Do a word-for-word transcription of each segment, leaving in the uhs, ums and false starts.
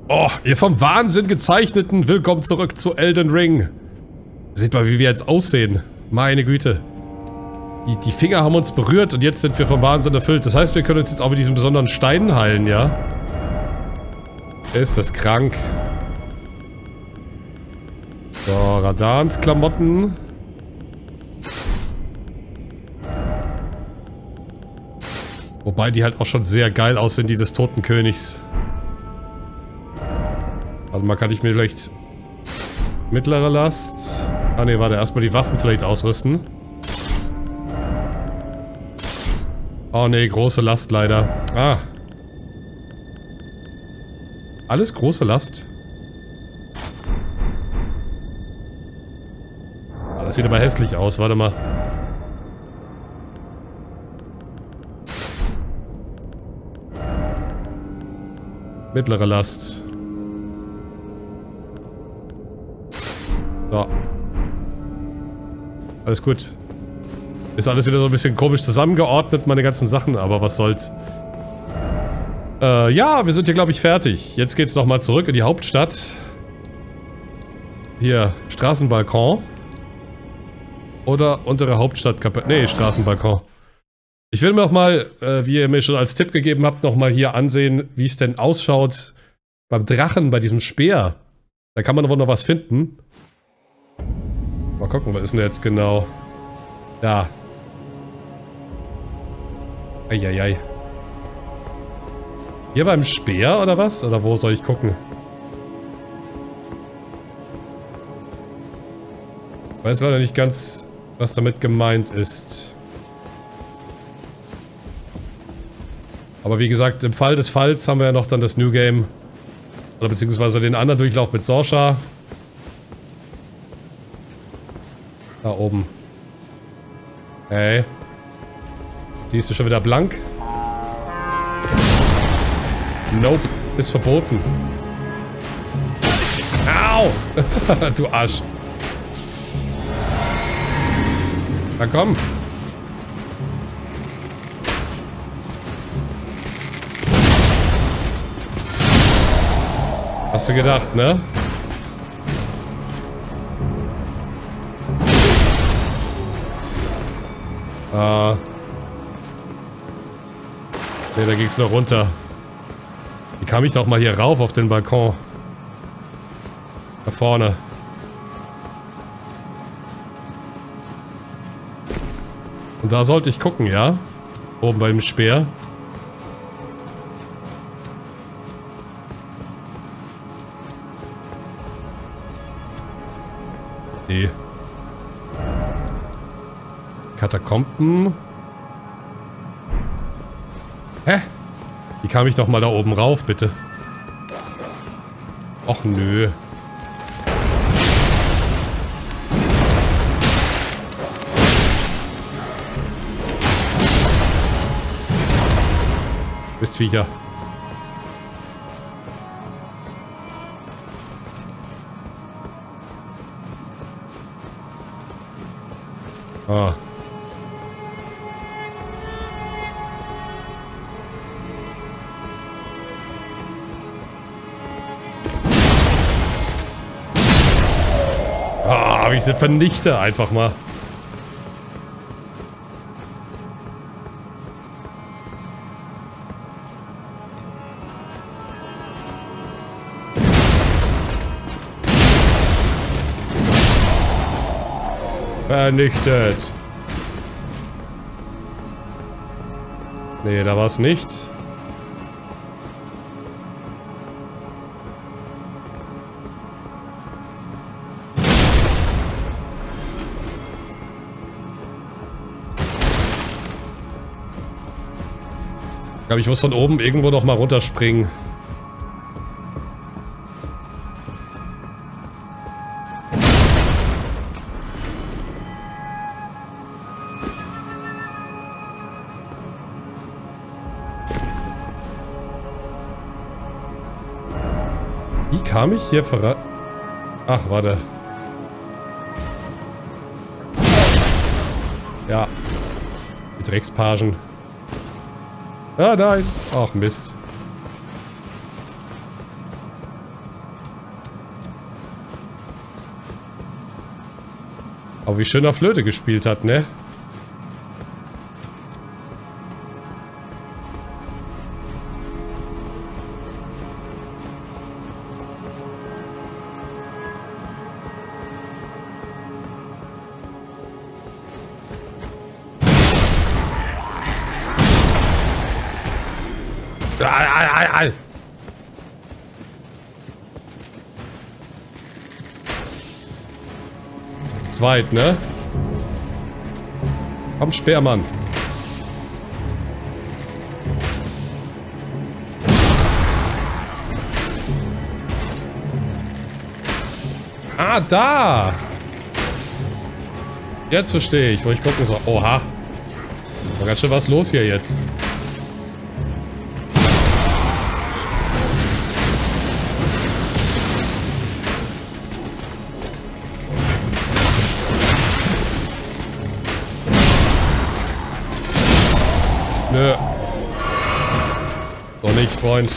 Oh, ihr vom Wahnsinn gezeichneten, willkommen zurück zu Elden Ring. Seht mal, wie wir jetzt aussehen. Meine Güte. Die, die Finger haben uns berührt und jetzt sind wir vom Wahnsinn erfüllt. Das heißt, wir können uns jetzt auch mit diesen besonderen Steinen heilen, ja? Ist das krank. So, Radans Klamotten. Wobei die halt auch schon sehr geil aussehen, die des Toten Königs. Also mal kann ich mir vielleicht mittlere Last. Ah ne, warte, erstmal die Waffen vielleicht ausrüsten. Oh ne, große Last leider. Ah. Alles große Last. Ah, das sieht aber hässlich aus, warte mal. Mittlere Last. So. Alles gut. Ist alles wieder so ein bisschen komisch zusammengeordnet, meine ganzen Sachen, aber was soll's. Äh, ja, wir sind hier, glaube ich, fertig. Jetzt geht's nochmal zurück in die Hauptstadt. Hier, Straßenbalkon. Oder untere Hauptstadtkapelle. Nee, Straßenbalkon. Ich will mir noch mal, äh, wie ihr mir schon als Tipp gegeben habt, nochmal hier ansehen, wie es denn ausschaut beim Drachen, bei diesem Speer. Da kann man wohl noch was finden. Mal gucken, was ist denn jetzt genau? Da. Eieiei. Hier beim Speer oder was? Oder wo soll ich gucken? Ich weiß leider nicht ganz, was damit gemeint ist. Aber wie gesagt, im Fall des Falls haben wir ja noch dann das New Game. Oder beziehungsweise den anderen Durchlauf mit Sorsha. Da oben. Hey. Die ist schon wieder blank. Nope. Ist verboten. Au! Du Arsch. Na komm. Hast du gedacht, ne? Ah. Ne, da ging's noch runter. Wie kam ich doch mal hier rauf auf den Balkon? Da vorne. Und da sollte ich gucken, ja? Oben beim Speer. Nee. Katakomben. Hä? Wie kam ich doch mal da oben rauf, bitte? Och nö. Mistviecher. Ah. Ah, aber ich sie vernichte einfach mal. Vernichtet. Nee, da war es nichts. Ich glaube, ich muss von oben irgendwo noch mal runterspringen. Wie kam ich hier verrat... Ach, warte. Ja. Die Dreckspagen. Ah, nein. Ach, Mist. Aber wie schön er Flöte gespielt hat, ne? Zweit, ne? Komm, Speermann. Ah, da! Jetzt verstehe ich, wo ich gucken soll. Oha. War ganz schön was los hier jetzt. Nö. Doch nicht, Freund.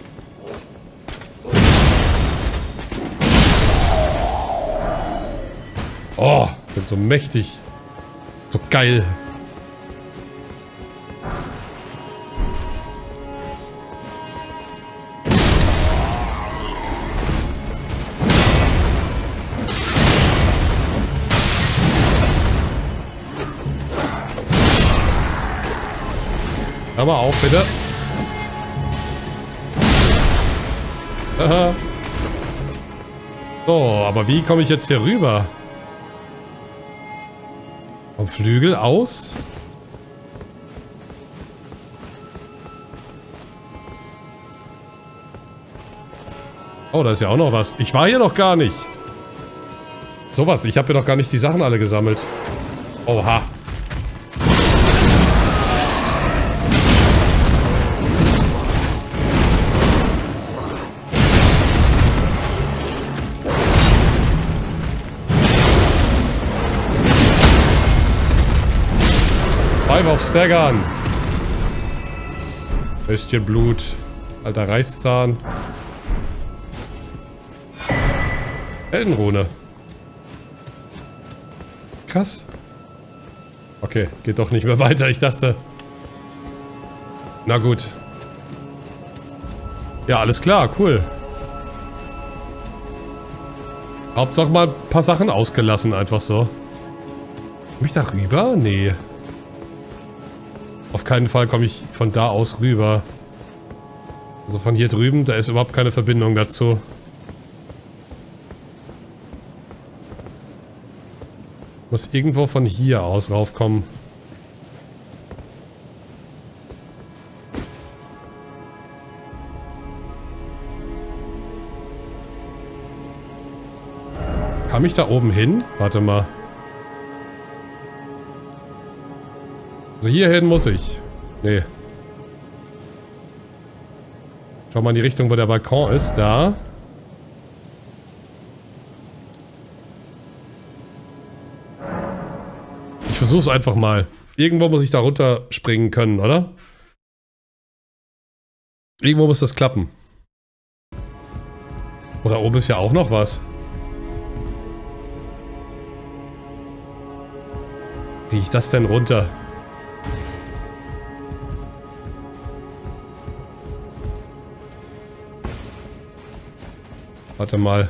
Oh, ich bin so mächtig. So geil. Hör mal auf, bitte. Aha. So, aber wie komme ich jetzt hier rüber? Vom Flügel aus? Oh, da ist ja auch noch was. Ich war hier noch gar nicht. Sowas, ich habe hier noch gar nicht die Sachen alle gesammelt. Oha. Auf Staggern. Höschen Blut. Alter Reißzahn. Heldenrune. Krass. Okay, geht doch nicht mehr weiter. Ich dachte... Na gut. Ja, alles klar. Cool. Hauptsache mal ein paar Sachen ausgelassen. Einfach so. Komm ich da rüber? Nee. Auf keinen Fall komme ich von da aus rüber. Also von hier drüben, da ist überhaupt keine Verbindung dazu. Muss irgendwo von hier aus raufkommen. Kam ich da oben hin? Warte mal. Also hierhin muss ich. Nee. Schau mal in die Richtung, wo der Balkon ist. Da. Ich versuch's einfach mal. Irgendwo muss ich da runterspringen können, oder? Irgendwo muss das klappen. Oder oben ist ja auch noch was. Wie ich das denn runter? Warte mal.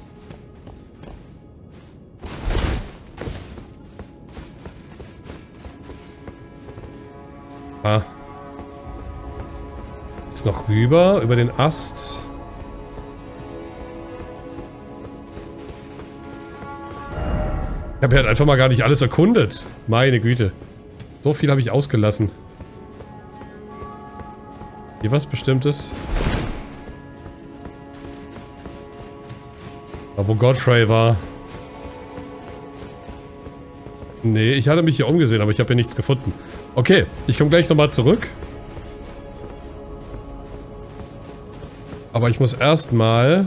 Ah. Jetzt noch rüber, über den Ast. Ich habe ja halt einfach mal gar nicht alles erkundet. Meine Güte. So viel habe ich ausgelassen. Hier was Bestimmtes? Da wo Godfrey war. Nee, ich hatte mich hier umgesehen, aber ich habe hier nichts gefunden. Okay, ich komme gleich nochmal zurück. Aber ich muss erstmal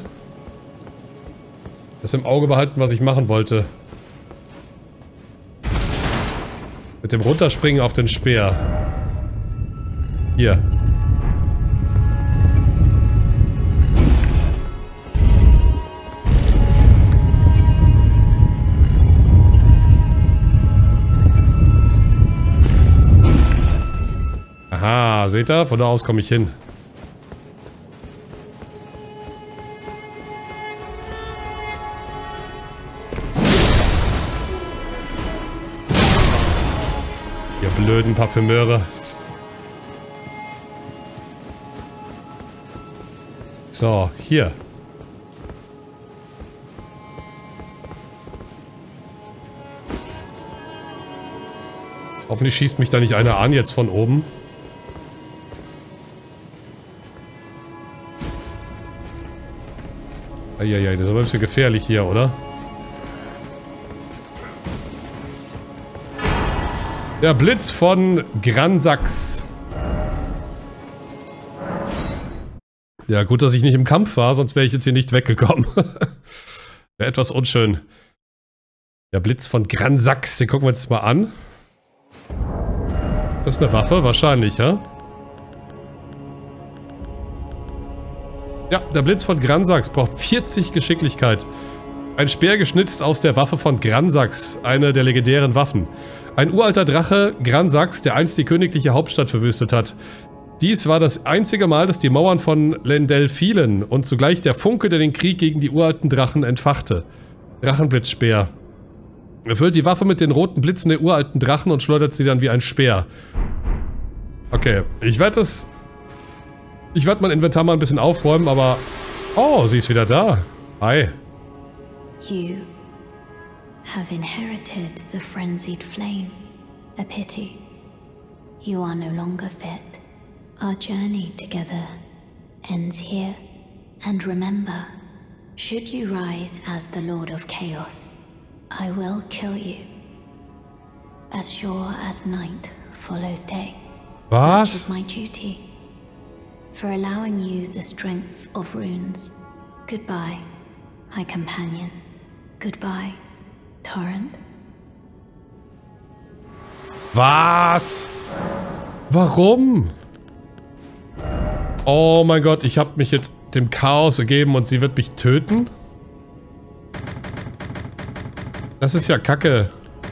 das im Auge behalten, was ich machen wollte. Mit dem Runterspringen auf den Speer. Hier. seht ihr? Von da aus komme ich hin. Ihr blöden Parfümeure. So, hier. Hoffentlich schießt mich da nicht einer an jetzt von oben. Eieiei, das ist aber ein bisschen gefährlich hier, oder? Der Blitz von Gransax. Ja, gut, dass ich nicht im Kampf war, sonst wäre ich jetzt hier nicht weggekommen. Wäre etwas unschön. Der Blitz von Gransax, den gucken wir uns jetzt mal an. Das ist eine Waffe? Wahrscheinlich, ja? Ja, der Blitz von Gransax braucht vierzig Geschicklichkeit. Ein Speer geschnitzt aus der Waffe von Gransax, eine der legendären Waffen. Ein uralter Drache, Gransax, der einst die königliche Hauptstadt verwüstet hat. Dies war das einzige Mal, dass die Mauern von Lendel fielen und zugleich der Funke, der den Krieg gegen die uralten Drachen entfachte. Drachenblitzspeer. Erfüllt die Waffe mit den roten Blitzen der uralten Drachen und schleudert sie dann wie ein Speer. Okay, ich werde das... Ich werde mein Inventar mal ein bisschen aufräumen, aber... Oh, sie ist wieder da. Hi. You have inherited the frenzied flame. A pity. You are no longer fit. Our journey together ends here. And remember, should you rise as the Lord of Chaos, I will kill you. As sure as night follows day. Was? Such is my duty. For allowing you the strength of runes. Goodbye, my companion. Goodbye, Torrent. Was? Warum? Oh mein Gott, ich habe mich jetzt dem Chaos ergeben und sie wird mich töten? Das ist ja Kacke.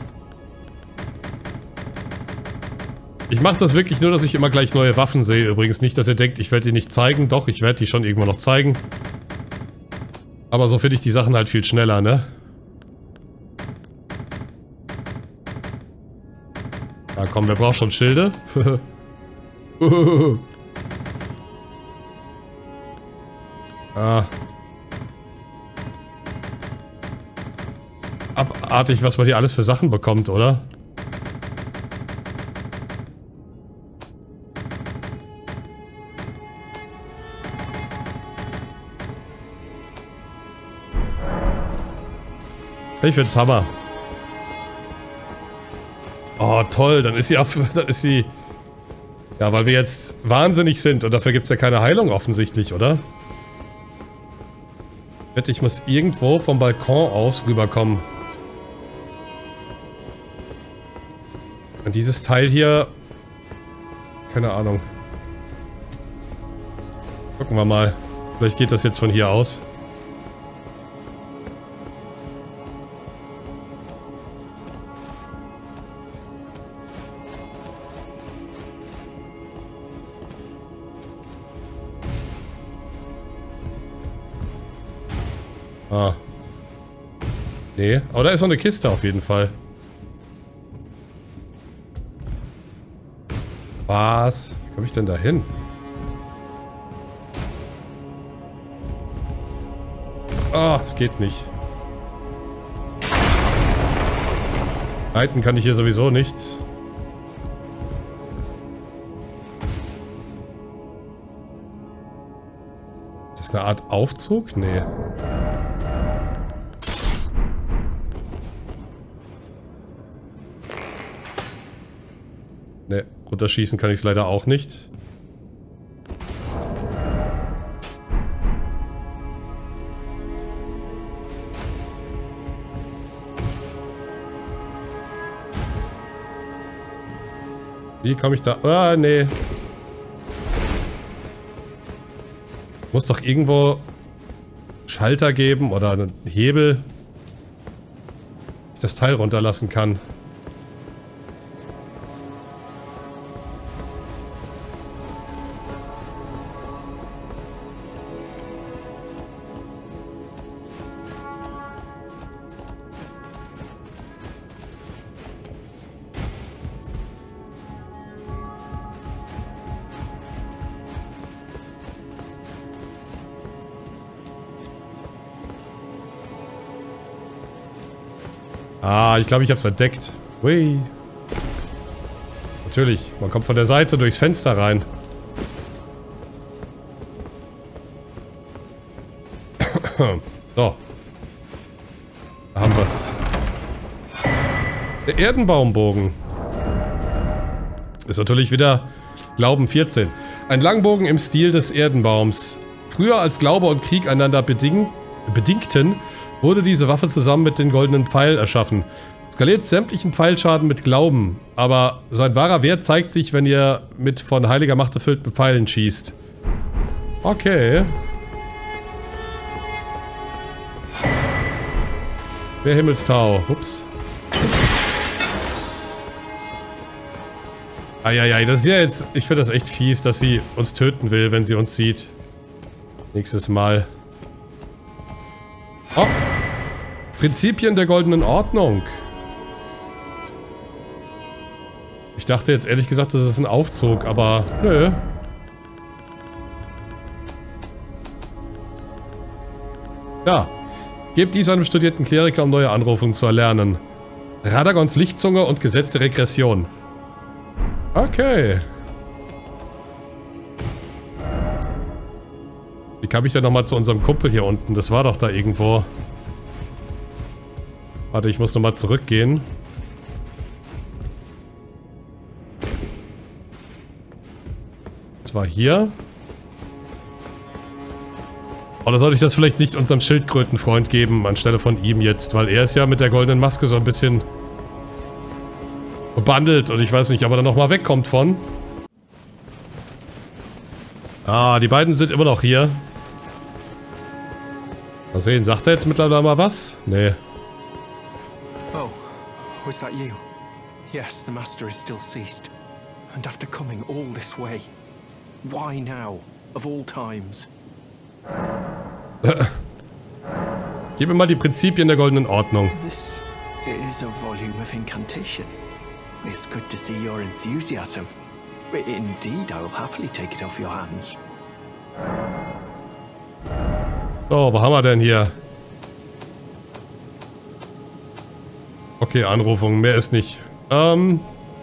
Ich mache das wirklich nur, dass ich immer gleich neue Waffen sehe. Übrigens nicht, dass ihr denkt, ich werde die nicht zeigen. Doch, ich werde die schon irgendwann noch zeigen. Aber so finde ich die Sachen halt viel schneller, ne? Ja komm, wer braucht schon Schilde? Ah. Abartig, was man hier alles für Sachen bekommt, oder? Ich find's Hammer. Oh, toll, dann ist sie auf, dann ist sie... Ja, weil wir jetzt wahnsinnig sind und dafür gibt's ja keine Heilung offensichtlich, oder? Ich wette, ich muss irgendwo vom Balkon aus rüberkommen. Und dieses Teil hier... Keine Ahnung. Gucken wir mal. Vielleicht geht das jetzt von hier aus. Ah. Nee, aber da ist noch eine Kiste auf jeden Fall. Was? Wie komme ich denn da hin? Ah, es geht nicht. Reiten kann ich hier sowieso nichts. Ist das eine Art Aufzug? Nee. Ne, runterschießen kann ich es leider auch nicht. Wie komme ich da? Ah, nee. Muss doch irgendwo Schalter geben oder einen Hebel, dass ich das Teil runterlassen kann. Ah, ich glaube, ich habe es entdeckt. Hui. Natürlich, man kommt von der Seite durchs Fenster rein. So. Da haben wir's. Der Erdenbaumbogen. Ist natürlich wieder Glauben vierzehn. Ein Langbogen im Stil des Erdenbaums. Früher als Glaube und Krieg einander beding bedingten, wurde diese Waffe zusammen mit dem goldenen Pfeil erschaffen. Skaliert sämtlichen Pfeilschaden mit Glauben, aber sein wahrer Wert zeigt sich, wenn ihr mit von heiliger Macht erfüllten Pfeilen schießt. Okay. Der Himmelstau. Ups. Eieiei, das ist ja jetzt... Ich finde das echt fies, dass sie uns töten will, wenn sie uns sieht. Nächstes Mal. Oh. Prinzipien der goldenen Ordnung. Ich dachte jetzt ehrlich gesagt, das ist ein Aufzug, aber nö. Ja. Gebt dies einem studierten Kleriker, um neue Anrufungen zu erlernen. Radagons Lichtzunge und Gesetz der Regression. Okay. Wie kam ich denn nochmal zu unserem Kumpel hier unten? Das war doch da irgendwo. Warte, ich muss nochmal zurückgehen. Das war hier. Oder sollte ich das vielleicht nicht unserem Schildkrötenfreund geben, anstelle von ihm jetzt? Weil er ist ja mit der goldenen Maske so ein bisschen gebundelt und ich weiß nicht, ob er da nochmal wegkommt von. Ah, die beiden sind immer noch hier. Mal sehen, sagt er jetzt mittlerweile mal was? Nee. Oh, was that you? Yes, the master is still ceased. And after coming all this way, why now, of all times? Gib mir mal die Prinzipien der goldenen Ordnung. This is a volume of incantation. It's good to see your enthusiasm. Indeed, I will happily take it off your hands. So, wo haben wir denn hier? Okay, Anrufung, mehr ist nicht. Ähm.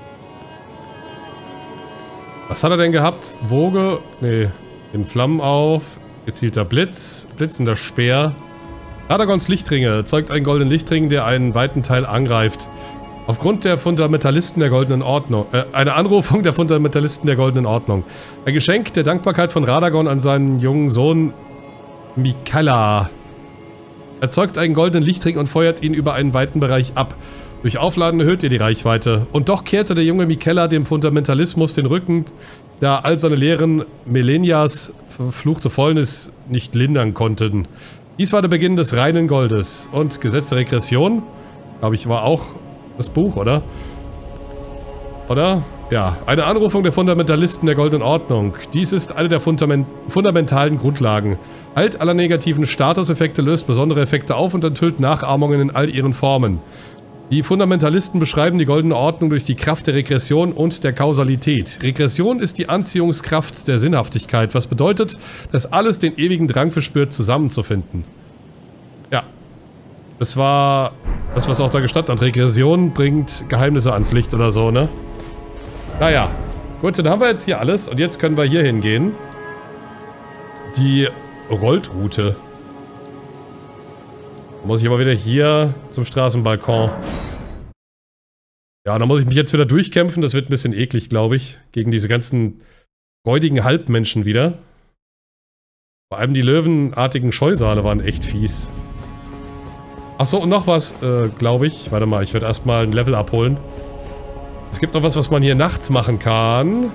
Was hat er denn gehabt? Woge? Nee. In Flammen auf. Gezielter Blitz. Blitzender Speer. Radagons Lichtringe. Erzeugt einen goldenen Lichtring, der einen weiten Teil angreift. Aufgrund der Fundamentalisten der goldenen Ordnung. Äh, eine Anrufung der Fundamentalisten der goldenen Ordnung. Ein Geschenk der Dankbarkeit von Radagon an seinen jungen Sohn Miquella. Erzeugt einen goldenen Lichtring und feuert ihn über einen weiten Bereich ab. Durch Aufladen erhöht ihr die Reichweite. Und doch kehrte der junge Miquella dem Fundamentalismus den Rücken, da all seine Lehren Melenias verfluchte Fäulnis nicht lindern konnten. Dies war der Beginn des reinen Goldes. Und Gesetz der Regression, glaube ich, war auch das Buch, oder? Oder? Ja, eine Anrufung der Fundamentalisten der goldenen Ordnung. Dies ist eine der Fundament fundamentalen Grundlagen. Halt aller negativen Statuseffekte, löst besondere Effekte auf und enthüllt Nachahmungen in all ihren Formen. Die Fundamentalisten beschreiben die goldene Ordnung durch die Kraft der Regression und der Kausalität. Regression ist die Anziehungskraft der Sinnhaftigkeit, was bedeutet, dass alles den ewigen Drang verspürt, zusammenzufinden. Ja. Das war das, was auch da gestanden hat. Regression bringt Geheimnisse ans Licht oder so, ne? Naja. Gut, dann haben wir jetzt hier alles und jetzt können wir hier hingehen. Die Rolltroute. Muss ich aber wieder hier zum Straßenbalkon. Ja, da muss ich mich jetzt wieder durchkämpfen. Das wird ein bisschen eklig, glaube ich. Gegen diese ganzen räudigen Halbmenschen wieder. Vor allem die löwenartigen Scheusale waren echt fies. Achso, und noch was, äh, glaube ich. Warte mal, ich werde erstmal ein Level abholen. Es gibt noch was, was man hier nachts machen kann.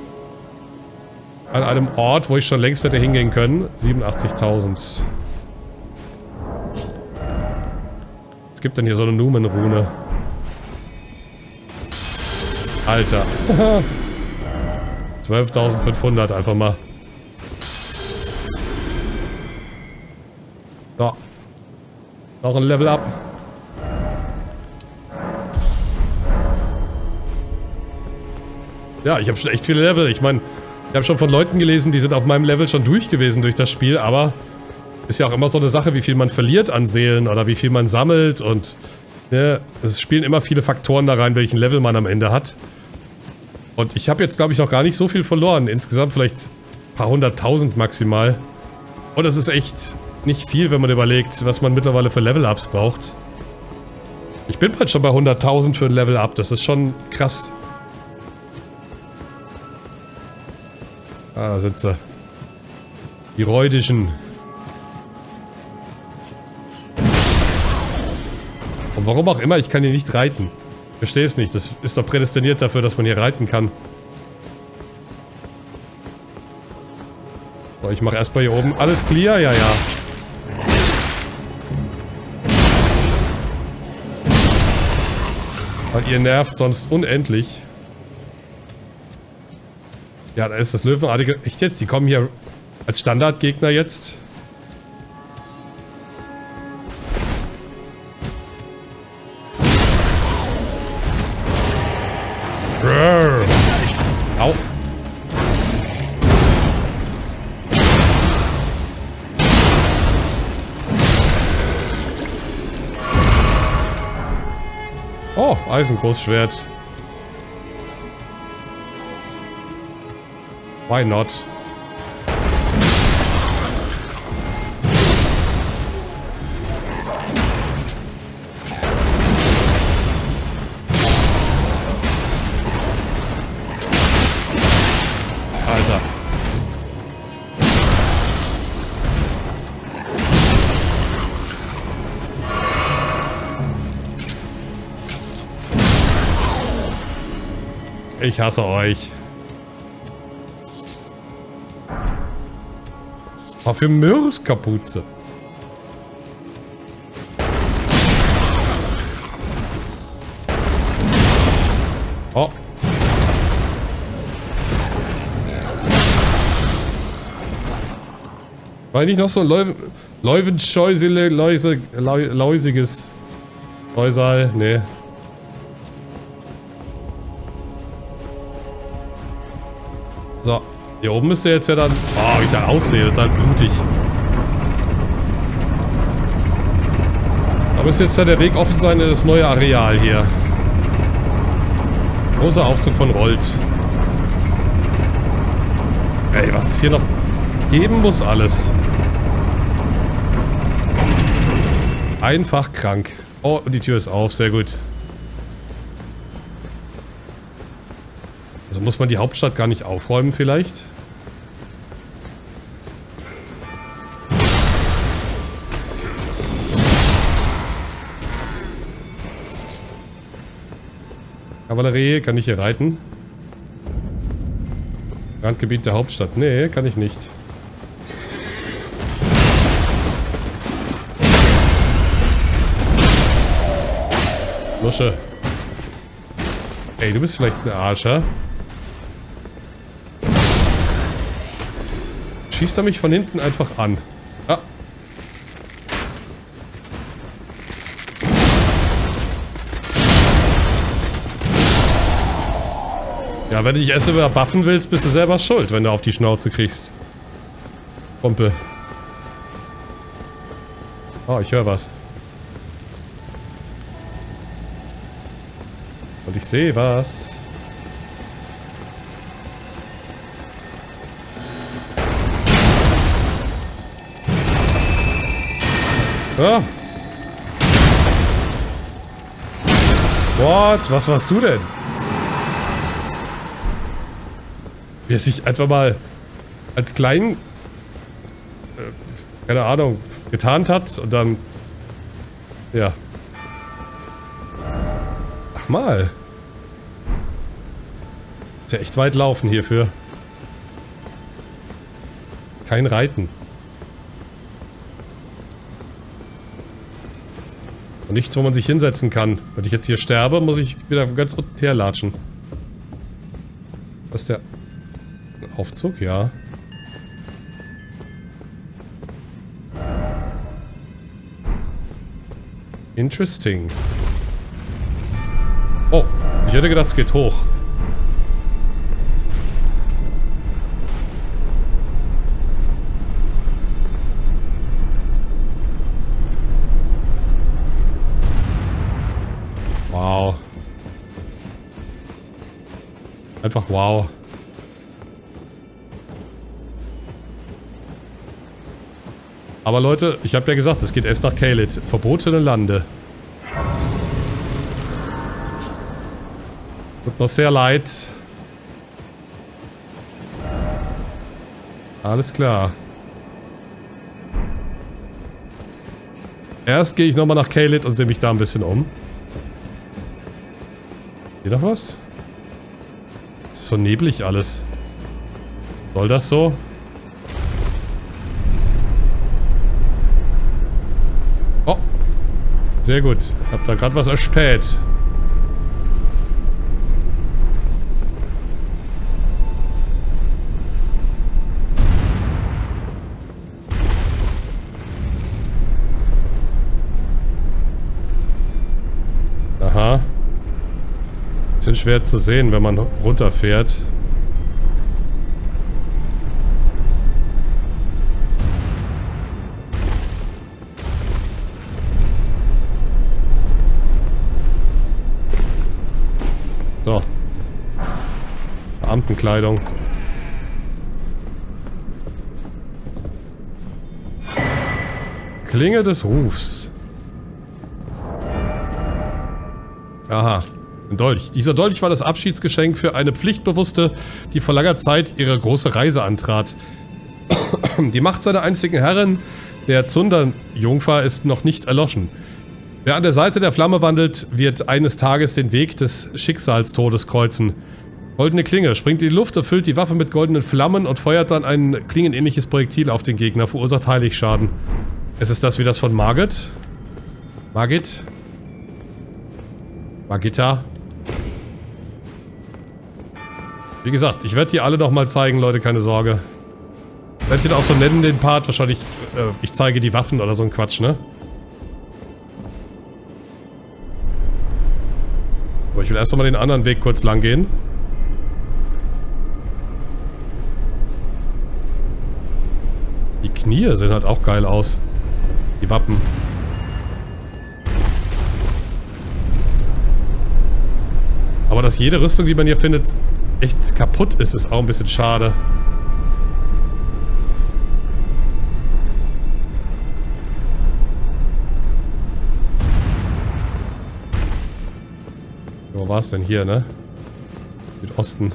An einem Ort, wo ich schon längst hätte hingehen können. siebenundachtzigtausend. Was gibt denn hier so eine Numenrune? Alter. zwölftausendfünfhundert einfach mal. So. Noch ein Level up. Ja, ich habe schon echt viele Level. Ich meine, ich habe schon von Leuten gelesen, die sind auf meinem Level schon durch gewesen durch das Spiel, aber ist ja auch immer so eine Sache, wie viel man verliert an Seelen oder wie viel man sammelt und Ja, es spielen immer viele Faktoren da rein, welchen Level man am Ende hat. Und ich habe jetzt, glaube ich, noch gar nicht so viel verloren. Insgesamt vielleicht ein paar hunderttausend maximal. Und das ist echt nicht viel, wenn man überlegt, was man mittlerweile für Level-Ups braucht. Ich bin bald schon bei hunderttausend für ein Level-Up. Das ist schon krass. Ah, da sind sie. Die Räudischen. Und warum auch immer, ich kann hier nicht reiten. Ich verstehe es nicht. Das ist doch prädestiniert dafür, dass man hier reiten kann. So, ich mache erstmal hier oben alles clear. Ja, ja. Weil ihr nervt sonst unendlich. Ja, da ist das Löwenartige. Echt jetzt? Die kommen hier als Standardgegner jetzt? Brrr. Au. Oh, Eisengroßschwert. Why not? Alter. Ich hasse euch. Parfümeurskapuze. Oh. War nicht noch so ein Leu Leuvenscheusele, Läuse, Läu Läusiges Läusal? Nee. So, hier oben müsste jetzt ja dann... Oh, wie ich da aussehe, total blutig. Da müsste jetzt dann der Weg offen sein in das neue Areal hier. Großer Aufzug von Rold. Ey, was es hier noch geben muss, alles. Einfach krank. Oh, und die Tür ist auf, sehr gut. Also muss man die Hauptstadt gar nicht aufräumen vielleicht? Kavallerie, kann ich hier reiten? Randgebiet der Hauptstadt. Nee, kann ich nicht. Lusche. Ey, du bist vielleicht ein Arscher. Schießt er mich von hinten einfach an. Ah. Ja, wenn du dich erst über buffen willst, bist du selber schuld, wenn du auf die Schnauze kriegst. Kumpel. Oh, ich höre was. Und ich sehe was. Ah. What? Was warst du denn? Wie er sich einfach mal als klein, äh, keine Ahnung, getarnt hat und dann, ja. Ach mal. Ist ja echt weit laufen hierfür. Kein Reiten. Und nichts, wo man sich hinsetzen kann. Wenn ich jetzt hier sterbe, muss ich wieder ganz unten herlatschen. Was ist der Aufzug? Ja. Interesting. Oh, ich hätte gedacht, es geht hoch. einfach wow. Aber Leute, ich habe ja gesagt, es geht erst nach Caelid. Verbotene Lande. Tut mir sehr leid. Alles klar. Erst gehe ich nochmal nach Caelid und sehe mich da ein bisschen um. Hier noch was? Das ist so neblig alles. Soll das so? Oh. Sehr gut. Hab da gerade was erspäht. Aha. Bisschen schwer zu sehen, wenn man runterfährt. So. Beamtenkleidung. Klinge des Rufs. Aha. Ein Dolch. Dieser Dolch war das Abschiedsgeschenk für eine Pflichtbewusste, die vor langer Zeit ihre große Reise antrat. Die Macht seiner einzigen Herrin, der Zundern-Jungfer, ist noch nicht erloschen. Wer an der Seite der Flamme wandelt, wird eines Tages den Weg des Schicksalstodes kreuzen. Goldene Klinge springt in die Luft, erfüllt die Waffe mit goldenen Flammen und feuert dann ein klingenähnliches Projektil auf den Gegner, verursacht Heiligschaden. Es ist das wie das von Margit? Margit? Margitta? Wie gesagt, ich werde die alle nochmal zeigen, Leute, keine Sorge. Werde ich den auch so nennen, den Part. Wahrscheinlich, äh, ich zeige die Waffen oder so ein Quatsch, ne? Aber ich will erst nochmal den anderen Weg kurz lang gehen. Die Knie sehen halt auch geil aus. Die Wappen. Aber dass jede Rüstung, die man hier findet, echt kaputt ist, ist auch ein bisschen schade. Wo war es denn hier, ne? Südosten.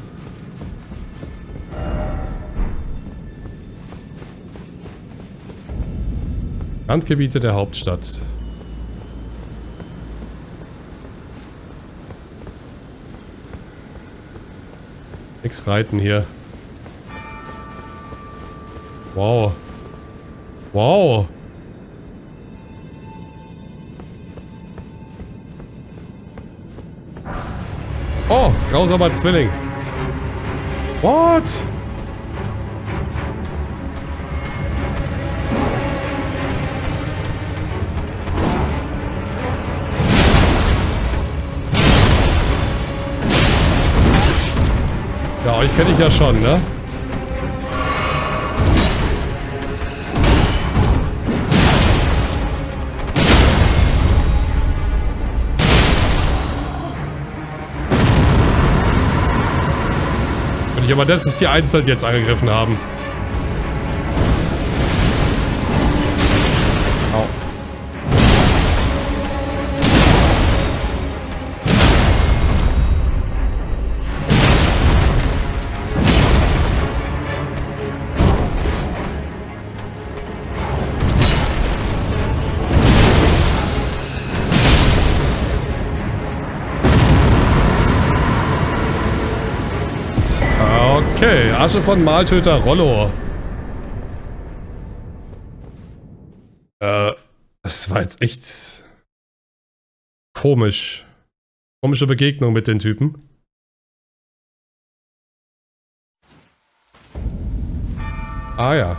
Randgebiete der Hauptstadt. Nix reiten hier. Wow. Wow. Oh, grausamer Zwilling. What? Ja, euch kenne ich ja schon, ne? Und ich aber das ist die einzeln jetzt angegriffen haben. Au. Okay, Asche von Maltöter Rollo. Äh, das war jetzt echt komisch. Komische Begegnung mit den Typen. Ah ja.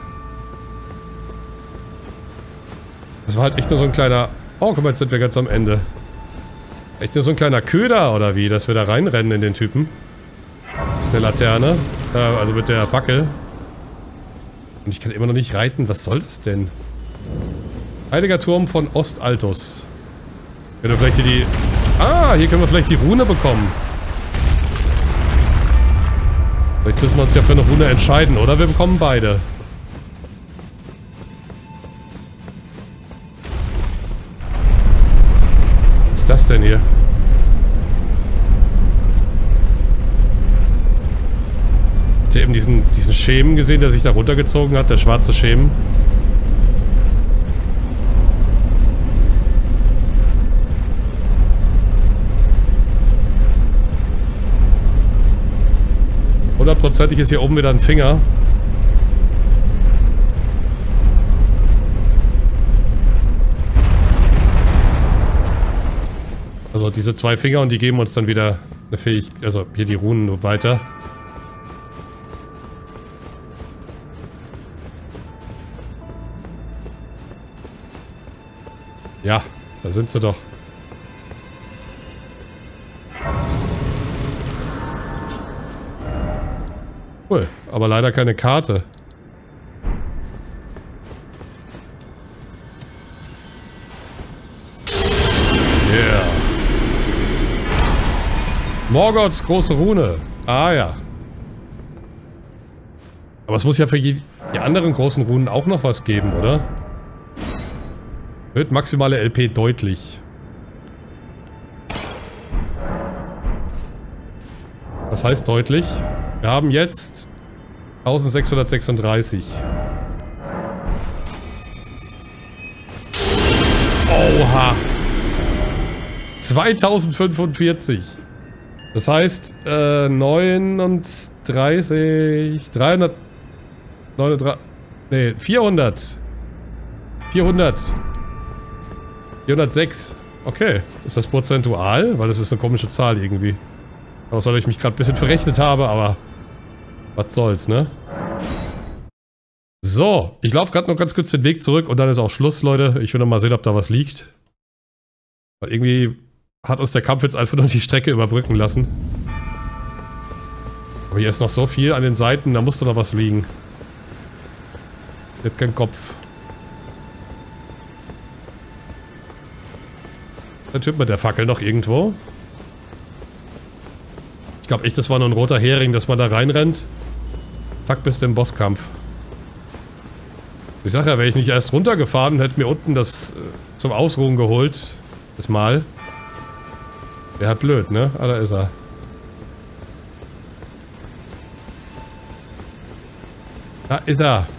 Das war halt echt nur so ein kleiner... Oh, guck mal, jetzt sind wir ganz am Ende. Echt nur so ein kleiner Köder oder wie, dass wir da reinrennen in den Typen. Mit der Laterne. Äh, also mit der Fackel. Und ich kann immer noch nicht reiten. Was soll das denn? Heiliger Turm von Ostaltus. Können wir vielleicht hier die... Ah, hier können wir vielleicht die Rune bekommen. Vielleicht müssen wir uns ja für eine Rune entscheiden, oder? Wir bekommen beide. Was ist das denn hier? Habt ihr eben diesen, diesen Schemen gesehen, der sich da runtergezogen hat? Der schwarze Schemen? Hundertprozentig ist hier oben wieder ein Finger. Also diese zwei Finger und die geben uns dann wieder eine Fähigkeit, also hier die Runen weiter. Ja, da sind sie doch. Cool, aber leider keine Karte. Yeah. Morgoths große Rune. Ah ja. Aber es muss ja für die anderen großen Runen auch noch was geben, oder? Erhöht maximale L P deutlich. Was heißt deutlich? Wir haben jetzt eintausendsechshundertsechsunddreißig. Oha! zweitausendfünfundvierzig. Das heißt, äh, neununddreißig, dreihundert, neununddreißig, nee, vierhundert. vierhundert. vierhundertsechs. Okay. Ist das prozentual? Weil das ist eine komische Zahl irgendwie. Außer, dass ich mich gerade ein bisschen verrechnet habe, aber was soll's, ne? So, ich laufe gerade noch ganz kurz den Weg zurück und dann ist auch Schluss, Leute. Ich will noch mal sehen, ob da was liegt. Weil irgendwie hat uns der Kampf jetzt einfach nur die Strecke überbrücken lassen. Aber hier ist noch so viel an den Seiten, da muss doch noch was liegen. Hier hat kein Kopf. Der Typ mit der Fackel noch irgendwo. Ich glaube echt, das war nur ein roter Hering, dass man da reinrennt. Zack, bis zum Bosskampf. Ich sage ja, wäre ich nicht erst runtergefahren und hätte mir unten das äh, zum Ausruhen geholt. Das Mal. Wäre halt blöd, ne? Ah, da ist er. Da ist er.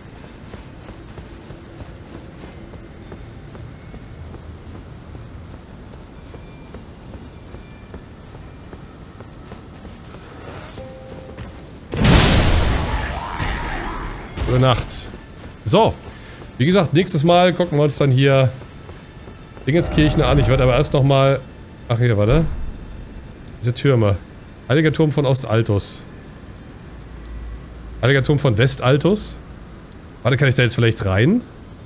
Gute Nacht. So. Wie gesagt, nächstes Mal gucken wir uns dann hier Dingenskirchen an. Ich werde aber erst nochmal... Ach hier, warte. Diese Türme. Heiliger Turm von Ostaltus. Heiliger Turm von Westaltus. Warte, kann ich da jetzt vielleicht rein?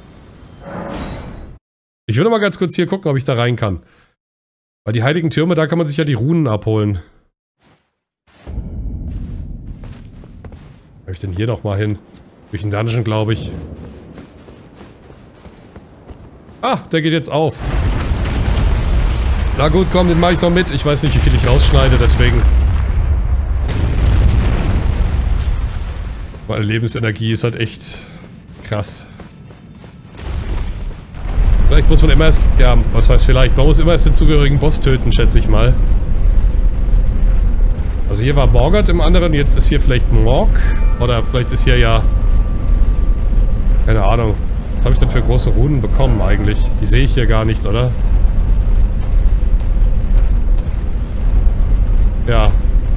Ich will noch mal ganz kurz hier gucken, ob ich da rein kann. Weil die heiligen Türme, da kann man sich ja die Runen abholen. Wo habe ich denn hier noch mal hin? Durch den Dungeon, glaube ich. Ah, der geht jetzt auf. Na gut, komm, den mache ich noch mit. Ich weiß nicht, wie viel ich rausschneide, deswegen. Meine Lebensenergie ist halt echt krass. Vielleicht muss man immer erst... Ja, was heißt vielleicht? Man muss immer erst den zugehörigen Boss töten, schätze ich mal. Also hier war Morgoth im anderen, jetzt ist hier vielleicht Morg. Oder vielleicht ist hier ja... Keine Ahnung. Was habe ich denn für große Runen bekommen eigentlich? Die sehe ich hier gar nicht, oder? Ja.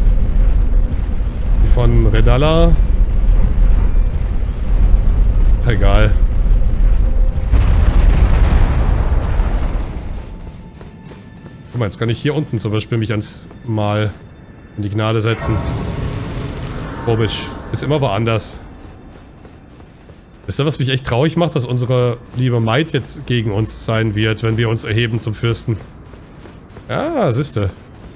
Die von Redalla. Egal. Guck mal, jetzt kann ich hier unten zum Beispiel mich ans Mal in die Gnade setzen. Komisch. Ist immer woanders. Wisst ihr, was mich echt traurig macht, dass unsere liebe Maid jetzt gegen uns sein wird, wenn wir uns erheben zum Fürsten? Ja, siehste.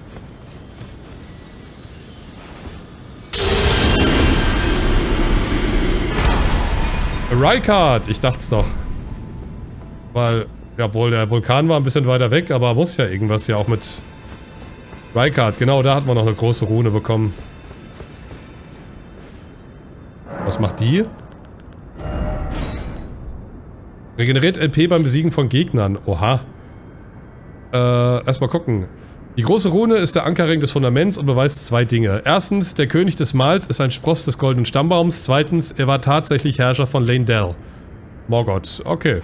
Rykard, ich dacht's doch. Weil, jawohl, der Vulkan war ein bisschen weiter weg, aber muss ja irgendwas ja auch mit Rykard. Genau, da hat man noch eine große Rune bekommen. Was macht die? Regeneriert L P beim Besiegen von Gegnern. Oha. Äh, erstmal gucken. Die große Rune ist der Ankerring des Fundaments und beweist zwei Dinge. Erstens, der König des Mals ist ein Spross des goldenen Stammbaums. Zweitens, er war tatsächlich Herrscher von Leyndell. Morgoth. Okay.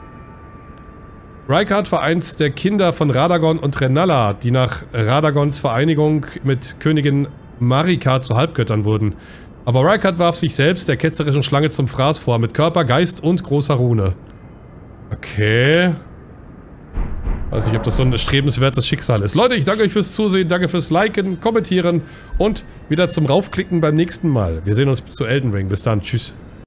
Rykard war eins der Kinder von Radagon und Renala, die nach Radagons Vereinigung mit Königin Marika zu Halbgöttern wurden. Aber Rykard warf sich selbst der ketzerischen Schlange zum Fraß vor, mit Körper, Geist und großer Rune. Okay. Weiß nicht, ob das so ein strebenswertes Schicksal ist. Leute, ich danke euch fürs Zusehen, danke fürs Liken, Kommentieren und wieder zum Raufklicken beim nächsten Mal. Wir sehen uns zu Elden Ring. Bis dann. Tschüss.